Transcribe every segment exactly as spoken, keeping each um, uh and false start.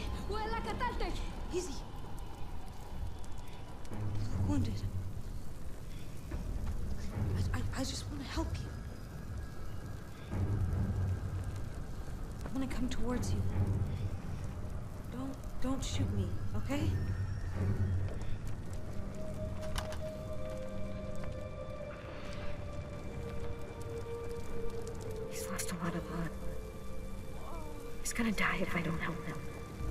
ولا قتلتك. Easy. You're wounded. I, I, I just want to help you. I'm gonna come towards you. Don't, don't shoot me, okay? He's lost a lot of blood. He's gonna die if I don't help him.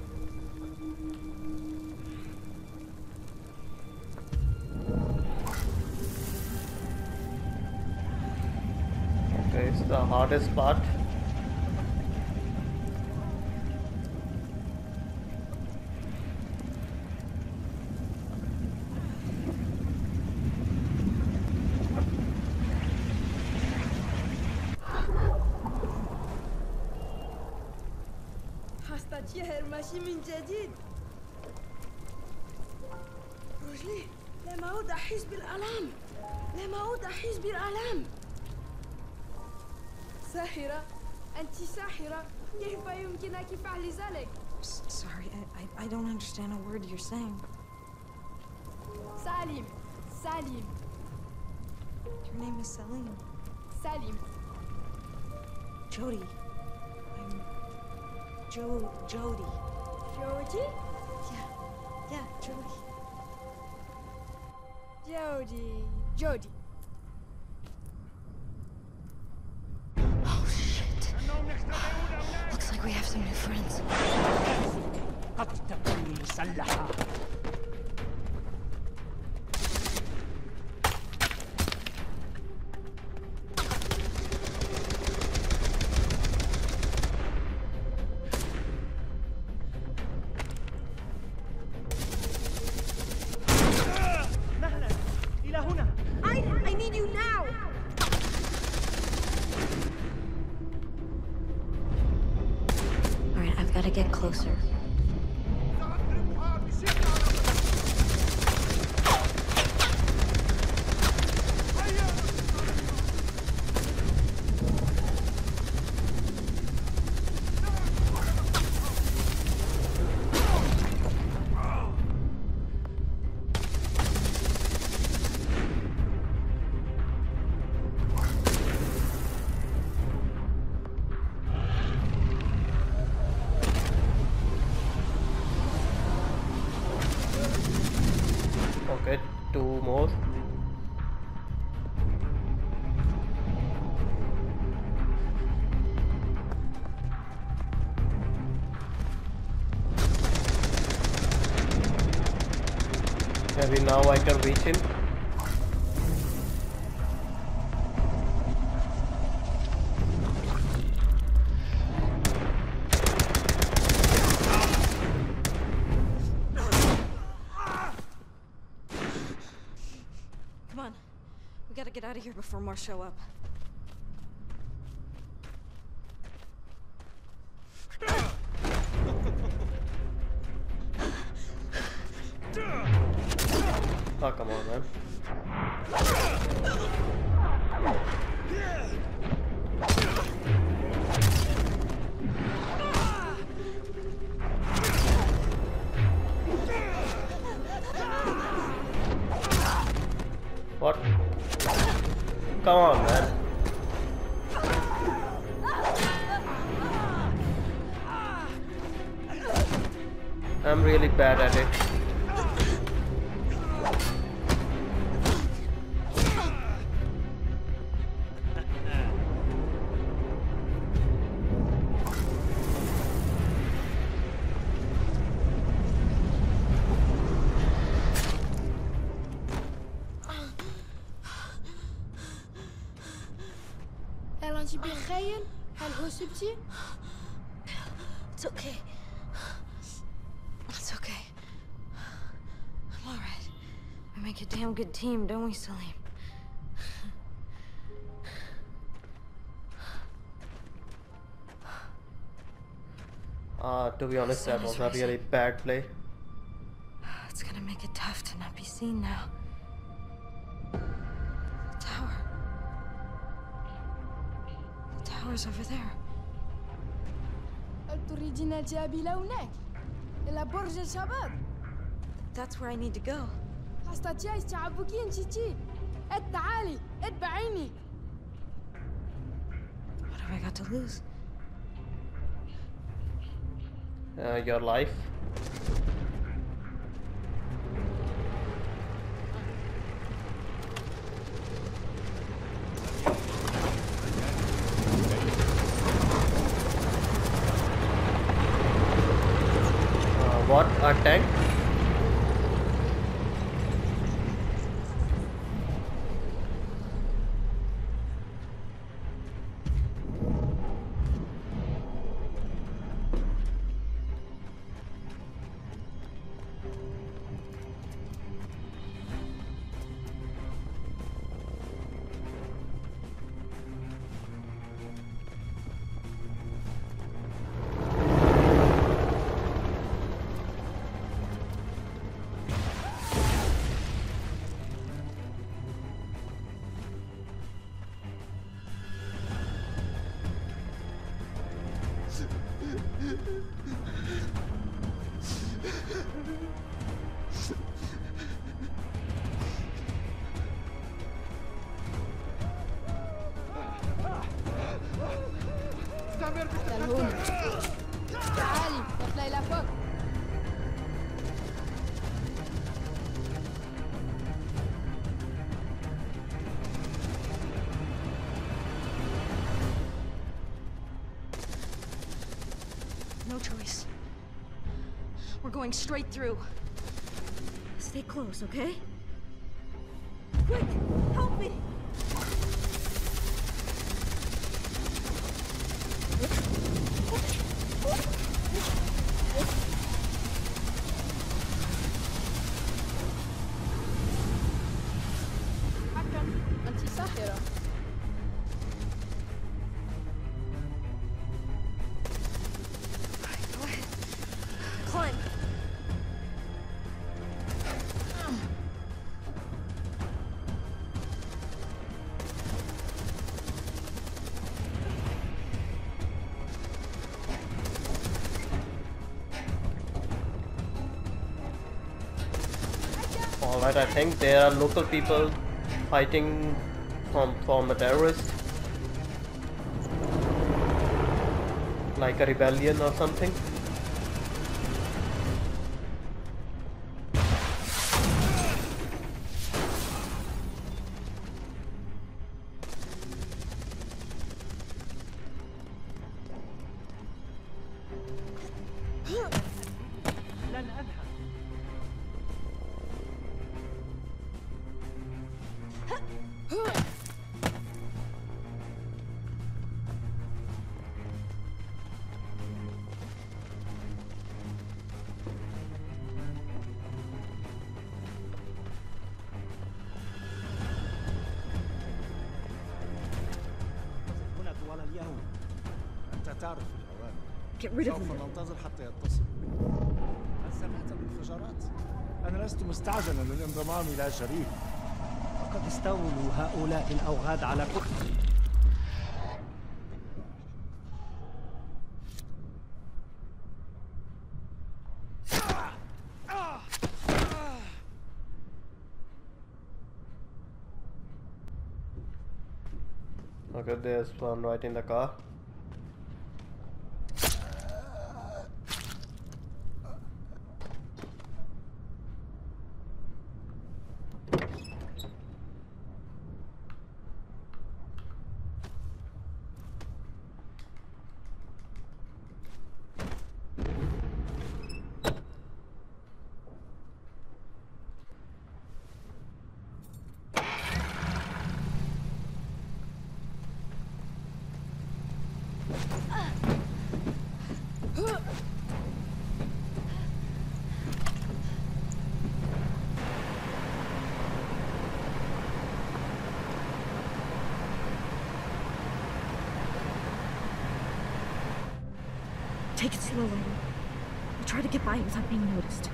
Okay, it's the hardest part. حستطيع المشي من جديد. رجلي لم أعد أحس بالآلام. لم أعد أحس بالآلام. ساحرة، أنت ساحرة. كيف يمكنك فعل ذلك؟ Sorry, I, I, I don't understand a word you're saying. Salim, Salim. Your name is Salim. Salim. Jodie. I'm Jo Jodie. Jodie? Yeah, yeah, Jodie. Jodie, Jodie. Oh shit. Looks like we have some new friends. قد تكون مسلحة. Aiden, I need you now! Alright, I've got to get closer. Okay, two more. Maybe now I can reach him. Come on. We gotta get out of here before more show up. Oh, come on, man. What? Come on, man. I'm really bad at it. هل أنت بخير؟ هل هو سبتي؟ It's okay. It's okay. I'm alright. We make a damn good team, don't we, Salim? Uh, to be honest, that was a really bad play. It's gonna make it tough to not be seen now. The tower. The tower's over there. هل تريدين الذهاب إلى هناك؟ إلى برج الشباب. That's where I need to go. هستاتياي تعبكين شيء. تعالي اتبعيني. What have I got to lose? Uh, your life. Uh, what? A tank? للهون. تعالي اطلعي لفوق. No choice. We're going straight through. Stay close, okay? Quick! Help me! حكا أنت ساحرة. Go ahead. Climb. Alright, I think there are local people fighting from from a terrorist, like a rebellion or something. لن أذهب. هنا طوال اليوم. أنت تعرف الأوان. Get rid of سوف them. ننتظر حتى يتصل. هل سمعت بالانفجارات؟ أنا لست مستعجلا للانضمام إلى شريك. وقد استولوا هؤلاء الأوغاد على كل. Okay, there's one right in the car. Take it slowly. We'll try to get by without being noticed.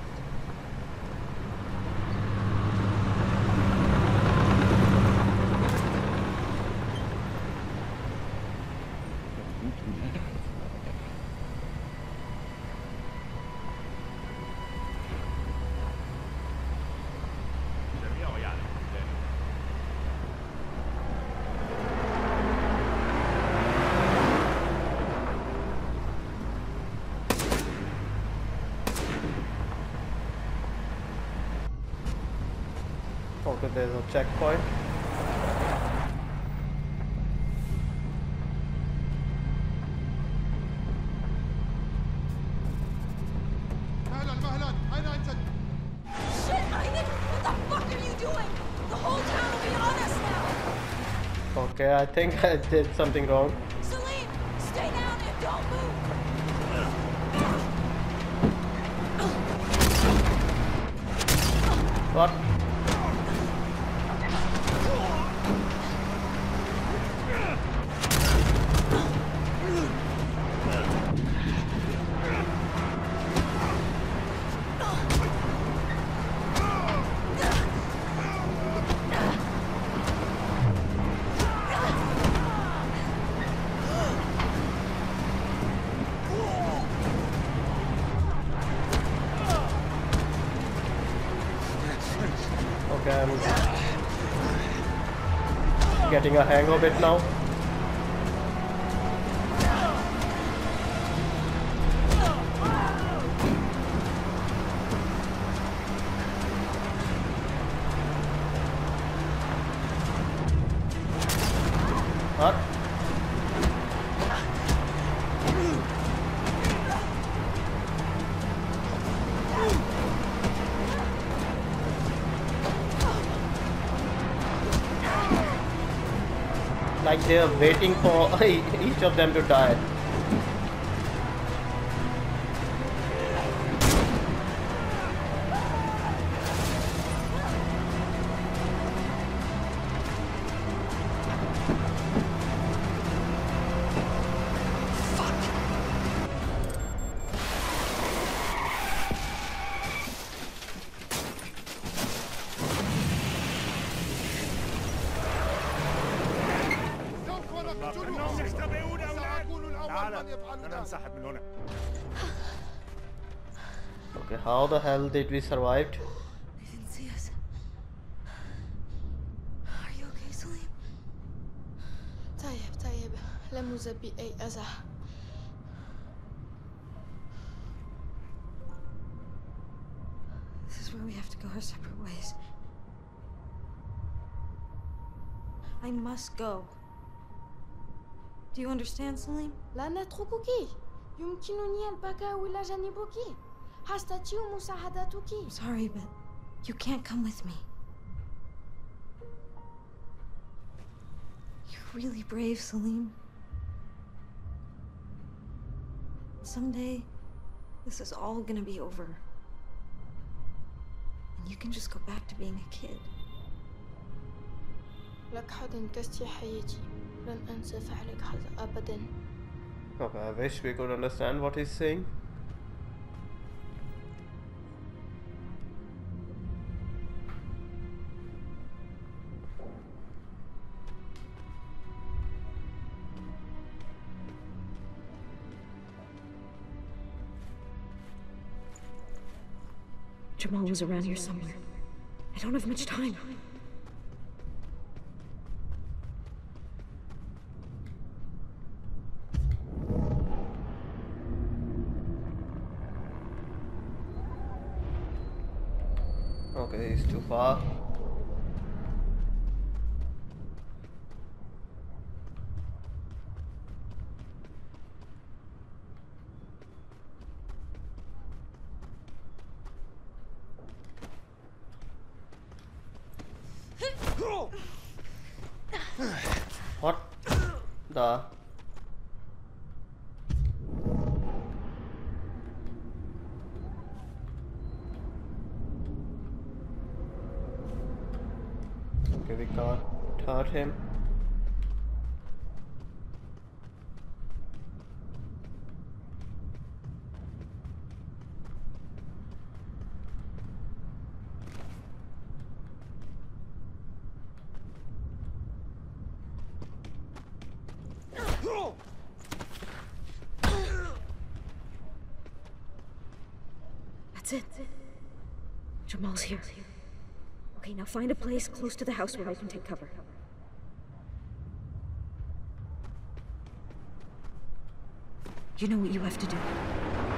Okay, there's a checkpoint. Shit, Aiden! What the fuck are you doing? The whole town will be on us now! Okay, I think I did something wrong. Salim, stay down and don't move! What? Okay, I'm getting a hang of it now. What? Like they're waiting for each of them to die. Okay, how the hell did we survive? They didn't see us. Are you okay, Salim? طيب طيب لم يوجد بي أي أذى. This is where we have to go our separate ways. I must go. Do you understand, Salim? لا نتركك. يمكنني البقاء إلى جانبك. هستطيع مساعدتك. I'm sorry, but you can't come with me. You're really brave, Salim. Someday, this is all gonna be over. And you can just go back to being a kid. لك حد انقذت حياتي. لن أنسى فعلك هذا أبداً. Okay, I wish we could understand what he's saying. Jamal was around here somewhere. I don't have much time. Okay, he's too far. What the? Okay, we can't hurt him. That's it. Jamal's here. Okay, now find a place close to the house where I can take cover. You know what you have to do.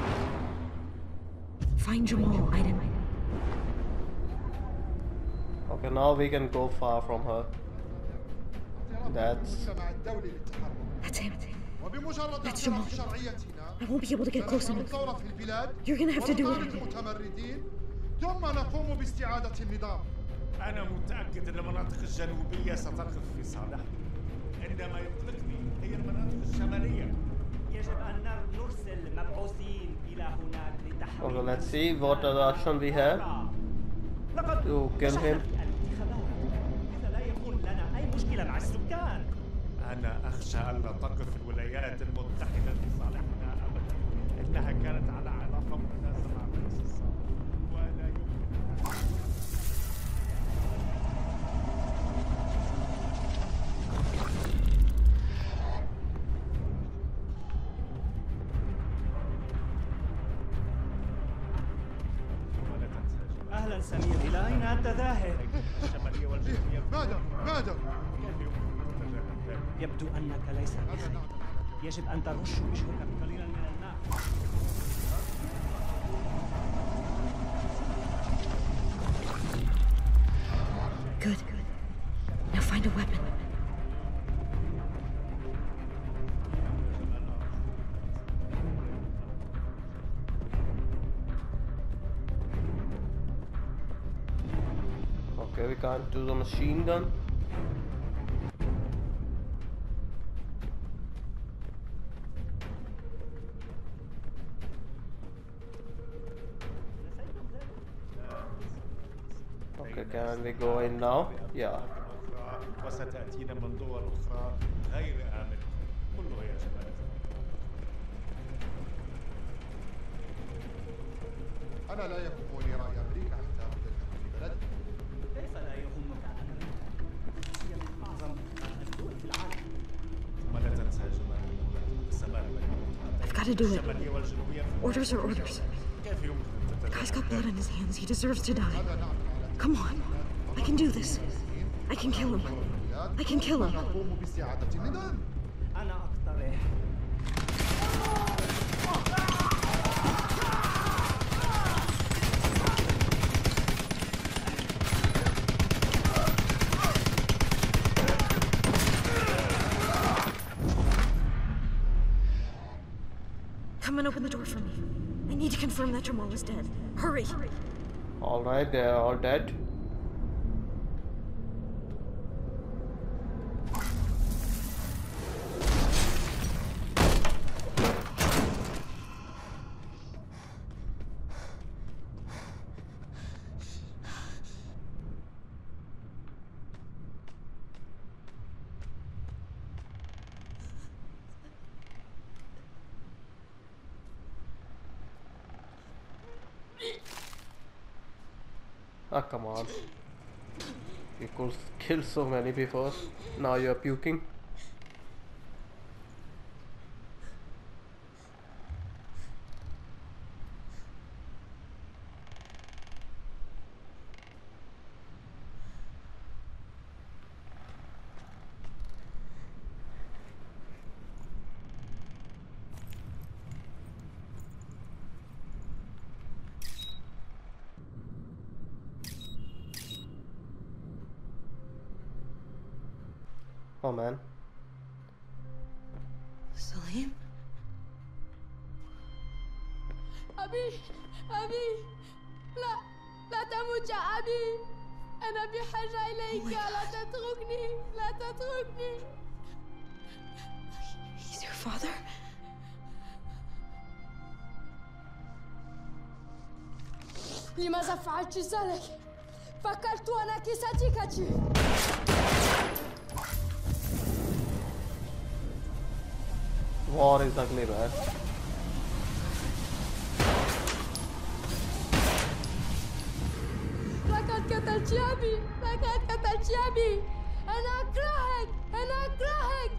Find Jamal, Aiden. Okay, now we can go far from her. That's... That's him. That's Jamal. I won't be able to get close enough. You're gonna have to do it. ثم نقوم باستعادة النظام. أنا متأكد أن المناطق الجنوبية ستقف في صالحي. عندما يطلقني هي المناطق الشمالية. يجب أن نرسل مبعوثين إلى هناك لتحويل. Okay, let's see what other option we have to kill him. إذا لا يكون لنا أي مشكلة مع السكان. أنا أخشى أن لا تقف الولايات المتحدة لصالحنا أبدا. إنها كانت على علاقة ممتازة مع الرئيس السابق ولا يمكن. أهلا سمير، إلى أين أنت ذاهب؟ الشمالية والجنوبية. ماذا؟ ماذا؟ يبدو أنك ليس بخير. يجب أن ترش وجهك قليلا من الماء. Good. Now find a weapon. Okay, we can't do the machine gun. Okay, can we go in now? Yeah. وستأتينا من دول أخرى غير آمنة. كله يا شباب. أنا لا يهمني رأي أمريكا حتى أدخل في بلدي. كيف لا يهمك أمريكا؟ هي من أعظم الدول في العالم. ثم لا تنسى جمال السماء. I've got to do it. Orders are orders. كيف يمكن أن Guy's got blood on his hands. He deserves to die. Come on. I can do this. I can kill him. I can kill him. نقوم باستعادة النظام. أنا أقترح. Come and open the door for me. I need to confirm that Jamal is dead. Hurry! Alright, they are all dead. Ah, come on. You could kill so many before. Now you're puking. Oh man. Salim? أبي أبي لا لا تموت يا أبي أنا بحاجة إليك لا تتركني لا تتركني. He's your father? لماذا فعلت ذلك؟ فكرت أنك صديقتي. War is ugly, man. لقد قتلت أبي لقد قتلت أبي أنا أكرهك أنا أكرهك.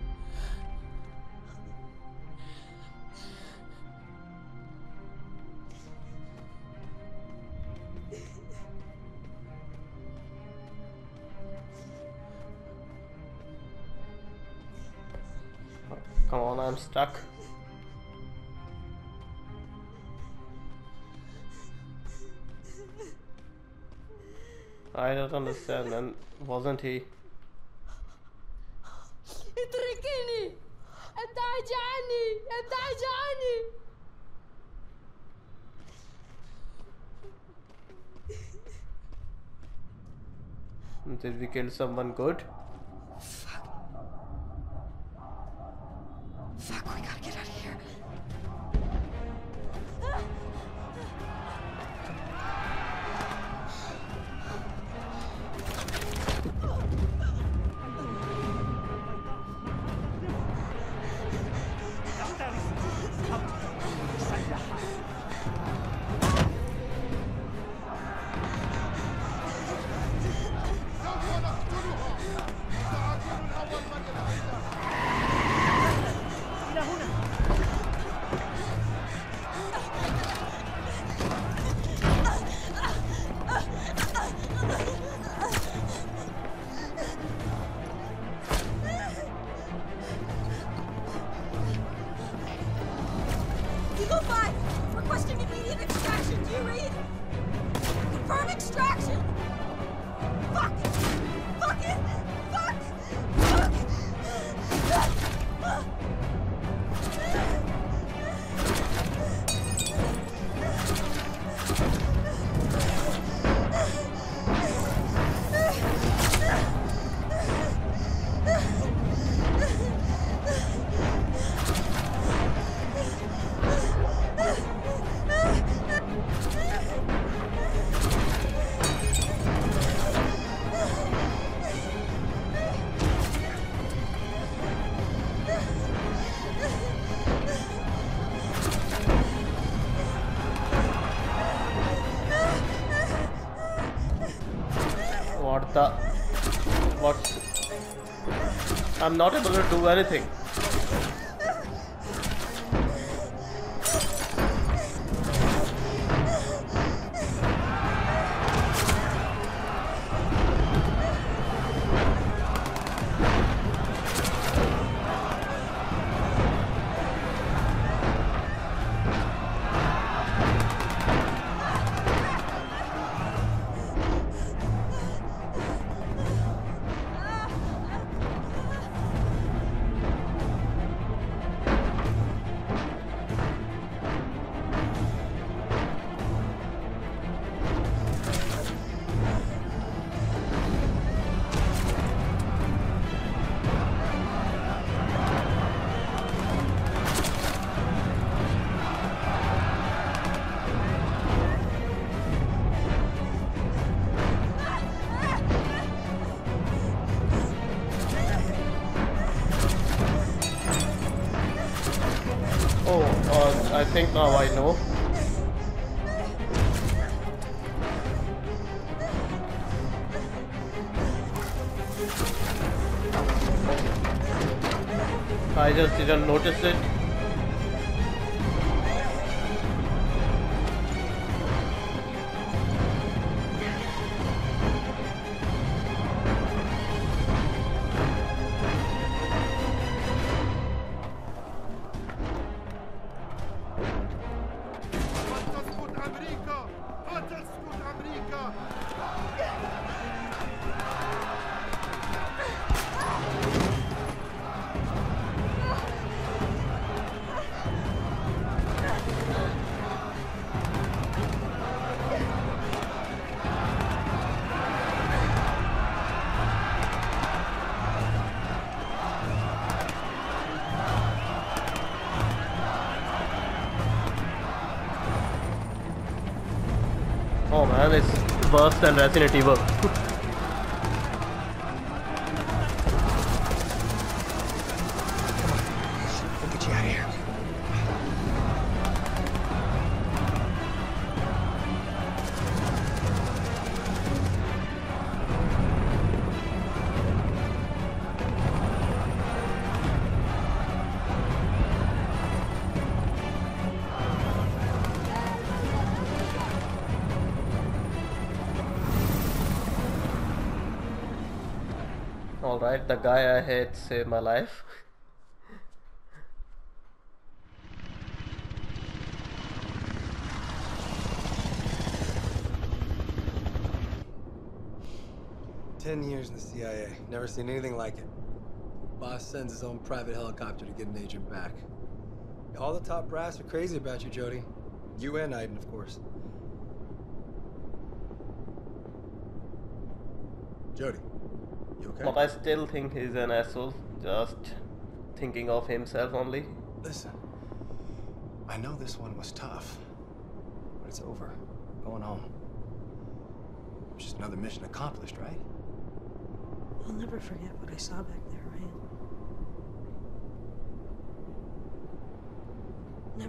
Come on, I'm stuck. I don't understand, man. Wasn't he? اتركني ابتعد عني ابتعد عني. Did we kill someone good? Fuck. Fuck, we gotta get out of here. What the? What? I'm not able to do anything. I think now I know. I just didn't notice it. Oh man, it's worse than Resident Evil. We'll get you out of here. Alright, the guy I hate saved my life. Ten years in the C I A. Never seen anything like it. Boss sends his own private helicopter to get an agent back. All the top brass are crazy about you, Jodie. You and Aiden, of course. Jodie, you okay? But I still think he's an asshole, just thinking of himself only. Listen, I know this one was tough, but it's over. I'm going home. Just another mission accomplished, right? I'll never forget what I saw back there, Ryan. Never.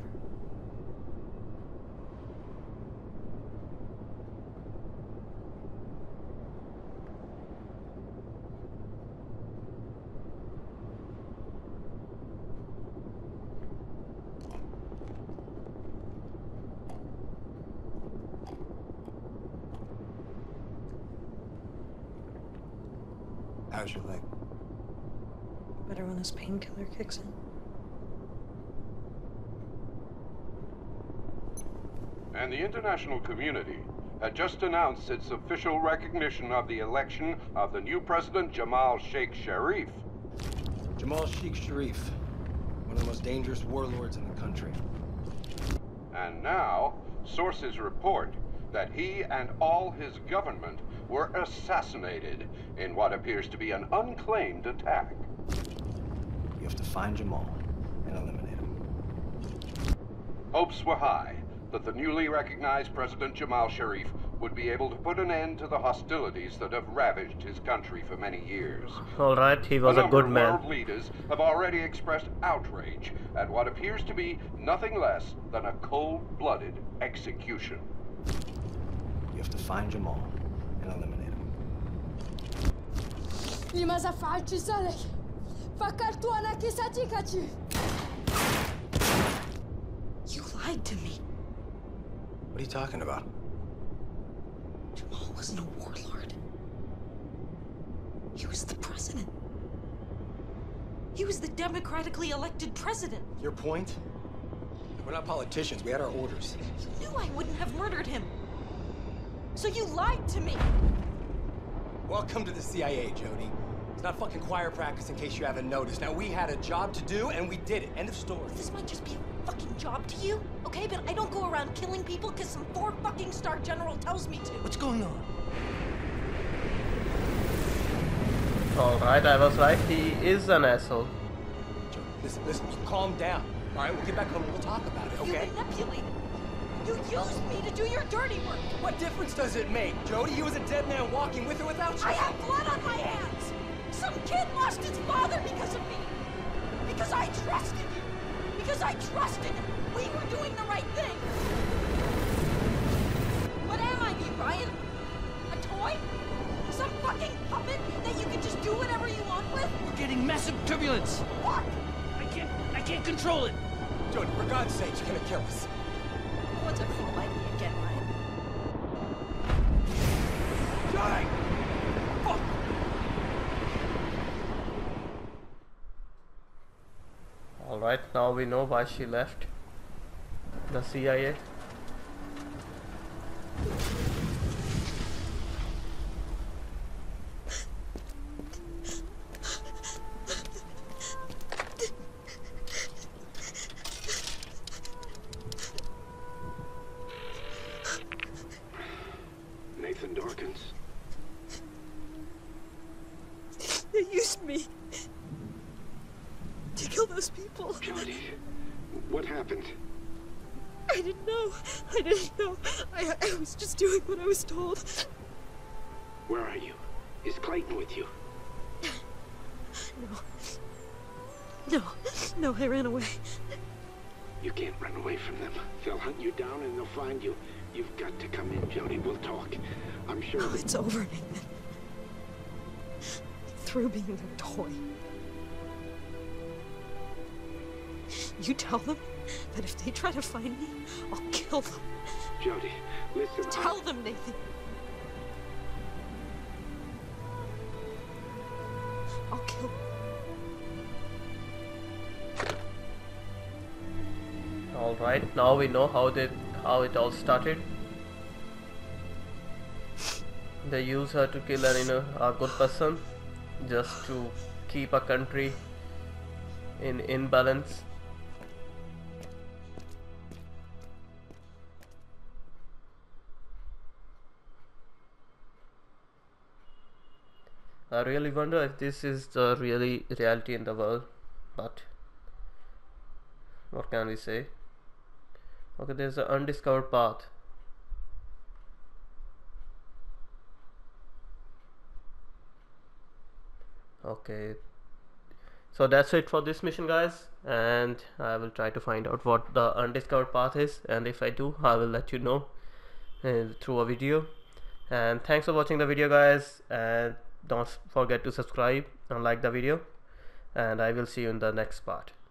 How's your leg? Better when this painkiller kicks in. And the international community had just announced its official recognition of the election of the new president, Jamal Sheikh Sharif. Jamal Sheikh Sharif, one of the most dangerous warlords in the country. And now, sources report that he and all his government were assassinated in what appears to be an unclaimed attack. You have to find Jamal and eliminate him. Hopes were high that the newly recognized President Jamal Sharif would be able to put an end to the hostilities that have ravaged his country for many years. Alright, he was a, a number good of man. world leaders have already expressed outrage at what appears to be nothing less than a cold-blooded execution. You have to find Jamal and eliminate him. لماذا فعلت ذلك؟ فكرت أنك صديقتي. You lied to me. What are you talking about? Jamal wasn't a warlord. He was the president. He was the democratically elected president. Your point? We're not politicians. We had our orders. You knew I wouldn't have murdered him. So you lied to me. Welcome to the C I A, Jodie. It's not fucking choir practice in case you haven't noticed. Now, we had a job to do, and we did it. End of story. This might just be a fucking job to you, okay? But I don't go around killing people because some four fucking star general tells me to. What's going on? Alright, I was right, he is an asshole. Jodie, listen, listen, calm down. All right, we'll get back home and we'll talk about it, okay? You manipulated. You used me to do your dirty work. What difference does it make? Jodie, he was a dead man walking with or without you. I have blood on my hands. Some kid lost his father because of me. Because I trusted you. Because I trusted we were doing the right thing. What am I, me, Ryan? A toy? Some fucking puppet that you can just do whatever you want with? We're getting massive turbulence. What? I can't, I can't control it. Jodie, for God's sake, you're gonna kill us. What's a fool like me again, Ryan? Jodie! Fuck! Alright, now we know why she left the C I A. Nathan Dawkins. They used me to kill those people. Jodie, what happened? I didn't know. I didn't know. I, I was just doing what I was told. Where are you? Is Clayton with you? No. No. No, I ran away. You can't run away from them. They'll hunt you down and they'll find you. You've got to come in, Jodie. We'll talk. I'm sure. Oh, it's over, Nathan. Through being their toy. You tell them that if they try to find me, I'll kill them. Jodie, listen. Tell them, Nathan. I'll kill them. Alright, now we know how did how it all started. they use her to kill an, you know, a good person just to keep a country in imbalance. I really wonder if this is the really reality in the world, but what can we say? Okay, there's an undiscovered path. Okay, so that's it for this mission, guys, and I will try to find out what the undiscovered path is, and if I do, I will let you know uh, through a video. And thanks for watching the video, guys, and don't forget to subscribe and like the video, and I will see you in the next part.